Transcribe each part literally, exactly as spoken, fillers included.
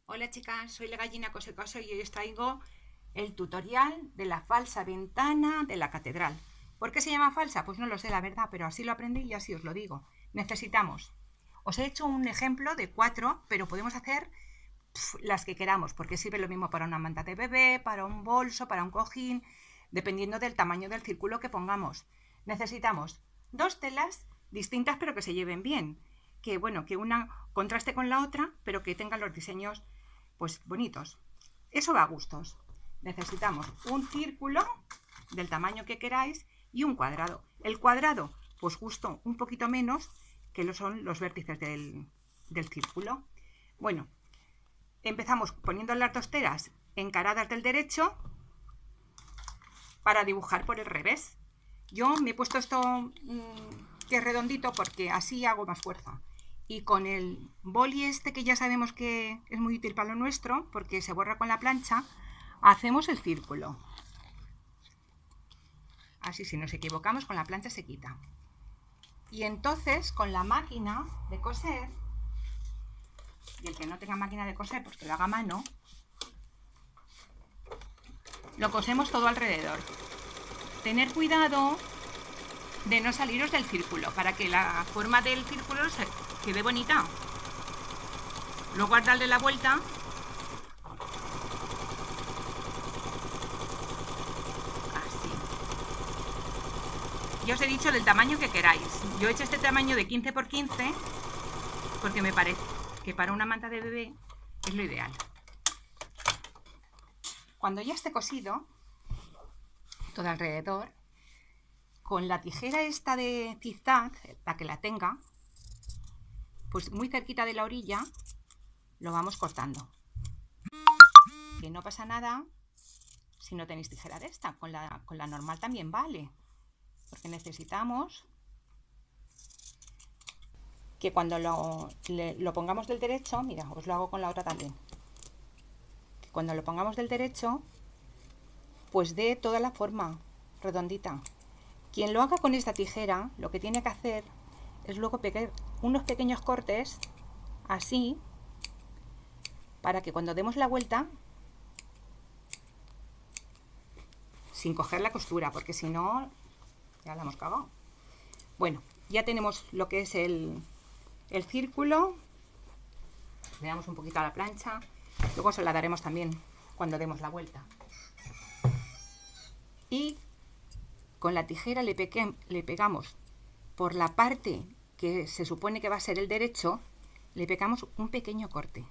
Hola chicas, soy la gallina Cosecoso y hoy os traigo el tutorial de la falsa ventana de la catedral. ¿Por qué se llama falsa? Pues no lo sé la verdad, pero así lo aprendí y así os lo digo. Necesitamos, os he hecho un ejemplo de cuatro, pero podemos hacer pf, las que queramos, porque sirve lo mismo para una manta de bebé, para un bolso, para un cojín, dependiendo del tamaño del círculo que pongamos. Necesitamos dos telas distintas pero que se lleven bien, que bueno, que una contraste con la otra, pero que tengan los diseños pues bonitos. Eso va a gustos. Necesitamos un círculo del tamaño que queráis y un cuadrado. El cuadrado, pues justo un poquito menos que lo son los vértices del, del círculo. Bueno, empezamos poniendo las dos telas encaradas del derecho para dibujar por el revés. Yo me he puesto esto mmm, que es redondito porque así hago más fuerza. Y con el boli este que ya sabemos que es muy útil para lo nuestro, porque se borra con la plancha, hacemos el círculo. Así si nos equivocamos con la plancha se quita. Y entonces con la máquina de coser, y el que no tenga máquina de coser porque lo haga a mano, lo cosemos todo alrededor. Tener cuidado de no saliros del círculo para que la forma del círculo se quede bonita. Luego al darle la vuelta, así. Ya os he dicho del tamaño que queráis. Yo he hecho este tamaño de quince por quince porque me parece que para una manta de bebé es lo ideal. Cuando ya esté cosido todo alrededor, con la tijera esta de zigzag, la que la tenga, pues muy cerquita de la orilla, lo vamos cortando. Que no pasa nada si no tenéis tijera de esta, con la, con la normal también vale, porque necesitamos que cuando lo, le, lo pongamos del derecho, mira, os lo hago con la otra también, que cuando lo pongamos del derecho, pues dé toda la forma redondita. Quien lo haga con esta tijera, lo que tiene que hacer es luego pegar unos pequeños cortes, así, para que cuando demos la vuelta, sin coger la costura, porque si no, ya la hemos cagado. Bueno, ya tenemos lo que es el, el círculo. Le damos un poquito a la plancha. Luego se la daremos también cuando demos la vuelta. Y con la tijera le, pegue, le pegamos por la parte que se supone que va a ser el derecho, le pegamos un pequeño corte.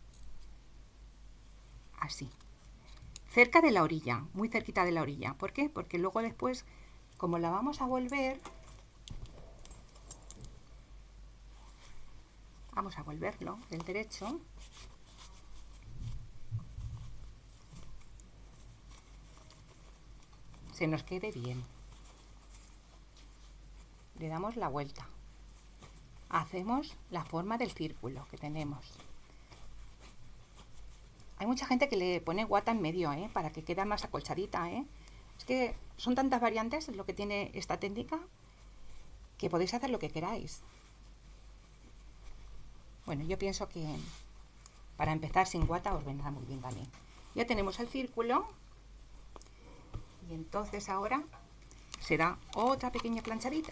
Así. Cerca de la orilla, muy cerquita de la orilla. ¿Por qué? Porque luego después, como la vamos a volver, vamos a volverlo del derecho. Se nos quede bien. Le damos la vuelta. Hacemos la forma del círculo que tenemos. Hay mucha gente que le pone guata en medio, ¿eh? Para que quede más acolchadita, ¿eh? Es que son tantas variantes lo que tiene esta técnica que podéis hacer lo que queráis. Bueno, yo pienso que para empezar sin guata os vendrá muy bien también. Ya tenemos el círculo y entonces ahora será otra pequeña planchadita.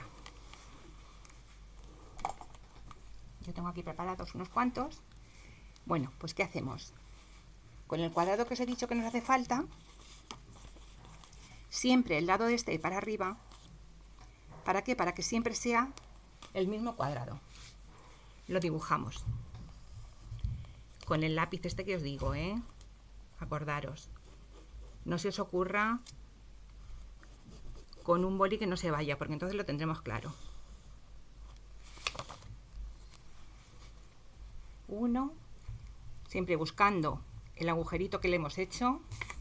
Yo tengo aquí preparados unos cuantos. Bueno, pues ¿qué hacemos? Con el cuadrado que os he dicho que nos hace falta, siempre el lado de este para arriba. ¿Para qué? Para que siempre sea el mismo cuadrado. Lo dibujamos con el lápiz este que os digo, ¿eh? Acordaros. No se os ocurra con un boli que no se vaya, porque entonces lo tendremos claro. Uno, siempre buscando el agujerito que le hemos hecho,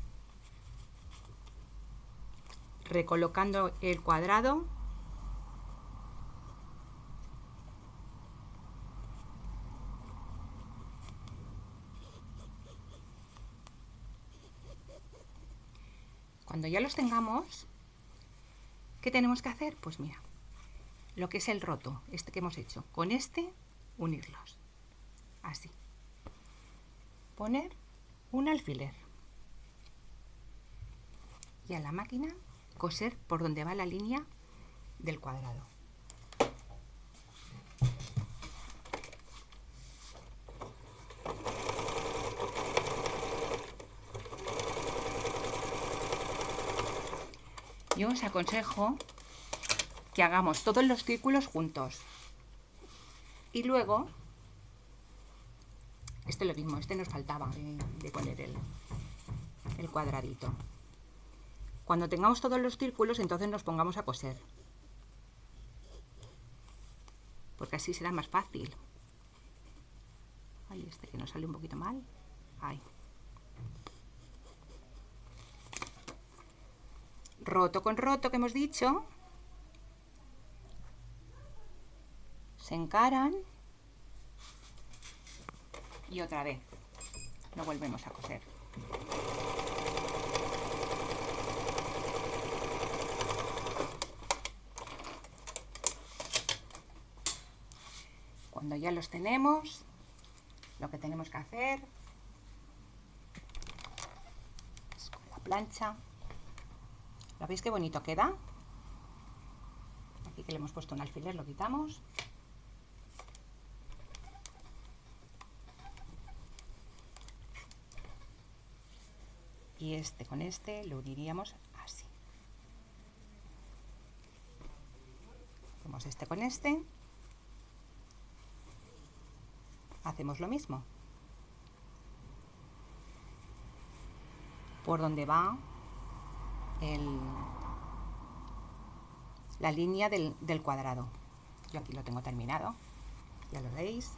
recolocando el cuadrado cuando ya los tengamos, ¿qué tenemos que hacer? Pues mira, lo que es el roto, este que hemos hecho, con este unirlos, así. poner un alfiler y a la máquina coser por donde va la línea del cuadrado. Yo os aconsejo que hagamos todos los círculos juntos y luego, este es lo mismo, este nos faltaba de, de poner el, el cuadradito. Cuando tengamos todos los círculos, entonces nos pongamos a coser, porque así será más fácil. Ay, este que nos sale un poquito mal. Ay. Roto con roto, que hemos dicho, se encaran y otra vez lo volvemos a coser. Cuando ya los tenemos, lo que tenemos que hacer es con la plancha. ¿Lo veis qué bonito queda? Aquí que le hemos puesto un alfiler lo quitamos. Y este con este lo uniríamos así. Hacemos este con este. Hacemos lo mismo. Por donde va el, la línea del, del cuadrado. Yo aquí lo tengo terminado. Ya lo veis.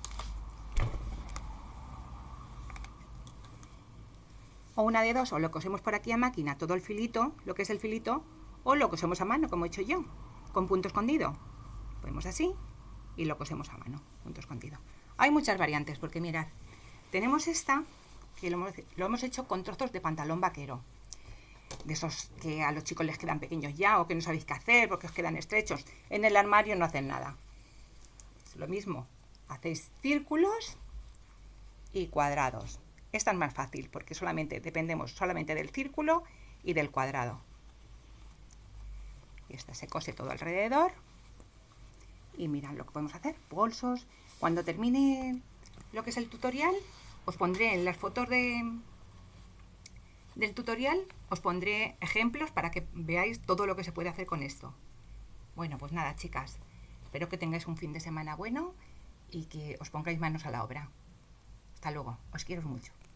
O una de dos, o lo cosemos por aquí a máquina, todo el filito, lo que es el filito, o lo cosemos a mano, como he hecho yo, con punto escondido. Ponemos así y lo cosemos a mano, punto escondido. Hay muchas variantes, porque mirad, tenemos esta, que lo hemos, lo hemos hecho con trozos de pantalón vaquero, de esos que a los chicos les quedan pequeños ya, o que no sabéis qué hacer, porque os quedan estrechos. En el armario no hacen nada. Es lo mismo, hacéis círculos y cuadrados. Esta es más fácil porque solamente dependemos solamente del círculo y del cuadrado. Y esta se cose todo alrededor. Y mirad lo que podemos hacer, bolsos. Cuando termine lo que es el tutorial, os pondré en las fotos de, del tutorial, os pondré ejemplos para que veáis todo lo que se puede hacer con esto. Bueno, pues nada, chicas, espero que tengáis un fin de semana bueno y que os pongáis manos a la obra. Hasta luego, os quiero mucho.